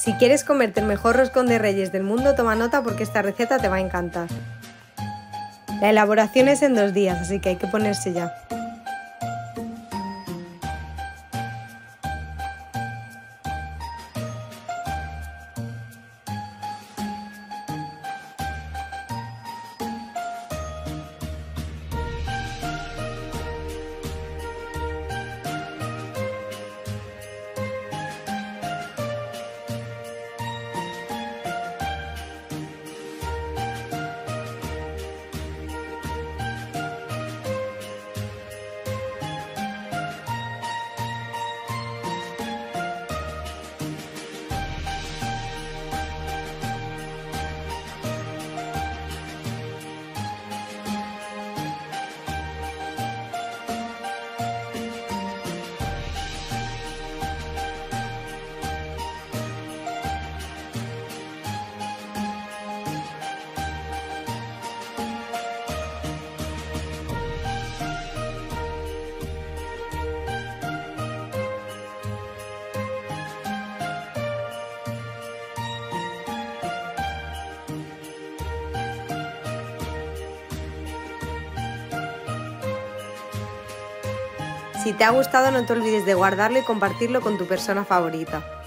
Si quieres comerte el mejor roscón de Reyes del mundo, toma nota porque esta receta te va a encantar. La elaboración es en 2 días, así que hay que ponerse ya. Si te ha gustado, no te olvides de guardarlo y compartirlo con tu persona favorita.